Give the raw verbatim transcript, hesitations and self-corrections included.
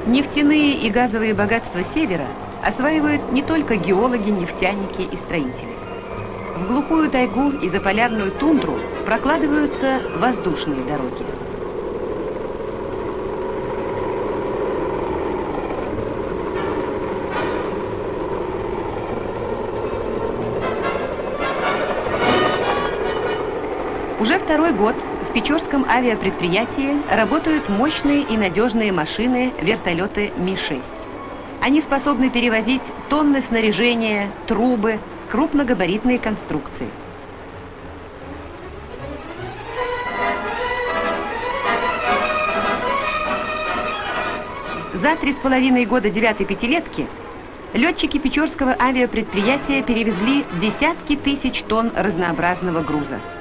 Нефтяные и газовые богатства Севера осваивают не только геологи, нефтяники и строители. В глухую тайгу и заполярную тундру прокладываются воздушные дороги. Уже второй год в Печорском авиапредприятии работают мощные и надежные машины, вертолеты Ми шесть. Они способны перевозить тонны снаряжения, трубы, крупногабаритные конструкции. За три с половиной года девятой пятилетки летчики Печорского авиапредприятия перевезли десятки тысяч тонн разнообразного груза.